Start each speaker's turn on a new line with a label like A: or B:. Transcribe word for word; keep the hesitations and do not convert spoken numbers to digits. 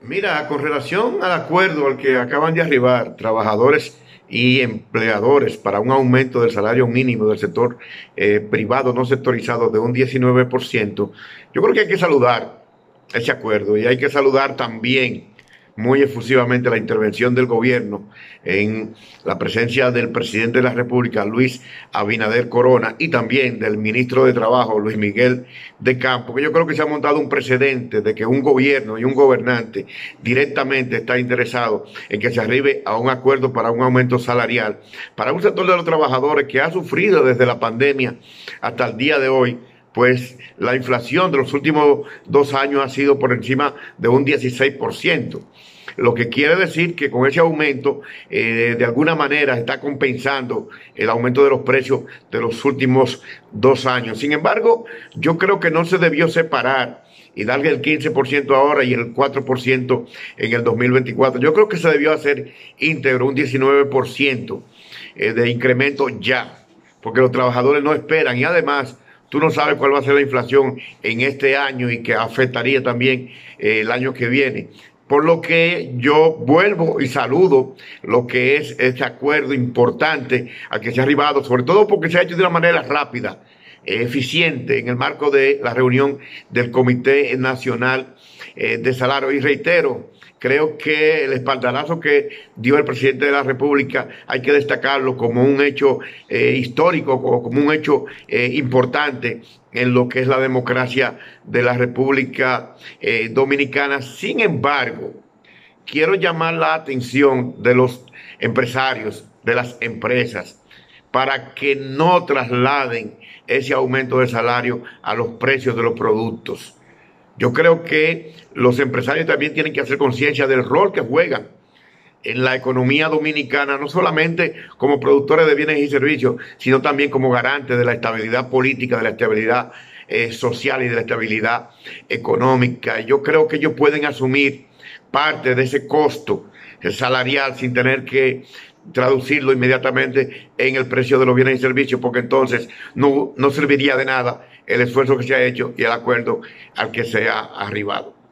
A: Mira, con relación al acuerdo al que acaban de arribar trabajadores y empleadores para un aumento del salario mínimo del sector eh, privado no sectorizado de un diecinueve por ciento, yo creo que hay que saludar ese acuerdo y hay que saludar también muy efusivamente la intervención del gobierno en la presencia del presidente de la República, Luis Abinader Corona, y también del ministro de Trabajo, Luis Miguel de Campo, que yo creo que se ha montado un precedente de que un gobierno y un gobernante directamente está interesado en que se arribe a un acuerdo para un aumento salarial para un sector de los trabajadores que ha sufrido desde la pandemia hasta el día de hoy. Pues la inflación de los últimos dos años ha sido por encima de un dieciséis por ciento. Lo que quiere decir que con ese aumento, eh, de alguna manera, está compensando el aumento de los precios de los últimos dos años. Sin embargo, yo creo que no se debió separar y darle el quince por ciento ahora y el cuatro por ciento en el dos mil veinticuatro. Yo creo que se debió hacer íntegro, un diecinueve por ciento de incremento ya, porque los trabajadores no esperan y además tú no sabes cuál va a ser la inflación en este año y que afectaría también eh, el año que viene. Por lo que yo vuelvo y saludo lo que es este acuerdo importante al que se ha arribado, sobre todo porque se ha hecho de una manera rápida, eh, eficiente, en el marco de la reunión del Comité Nacional eh, de Salario. Y reitero, creo que el espaldarazo que dio el presidente de la República hay que destacarlo como un hecho eh, histórico, como un hecho eh, importante en lo que es la democracia de la República eh, Dominicana. Sin embargo, quiero llamar la atención de los empresarios, de las empresas, para que no trasladen ese aumento de salario a los precios de los productos. Yo creo que los empresarios también tienen que hacer conciencia del rol que juegan en la economía dominicana, no solamente como productores de bienes y servicios, sino también como garantes de la estabilidad política, de la estabilidad eh, social y de la estabilidad económica. Yo creo que ellos pueden asumir parte de ese costo salarial sin tener que traducirlo inmediatamente en el precio de los bienes y servicios, porque entonces no, no serviría de nada el esfuerzo que se ha hecho y el acuerdo al que se ha arribado.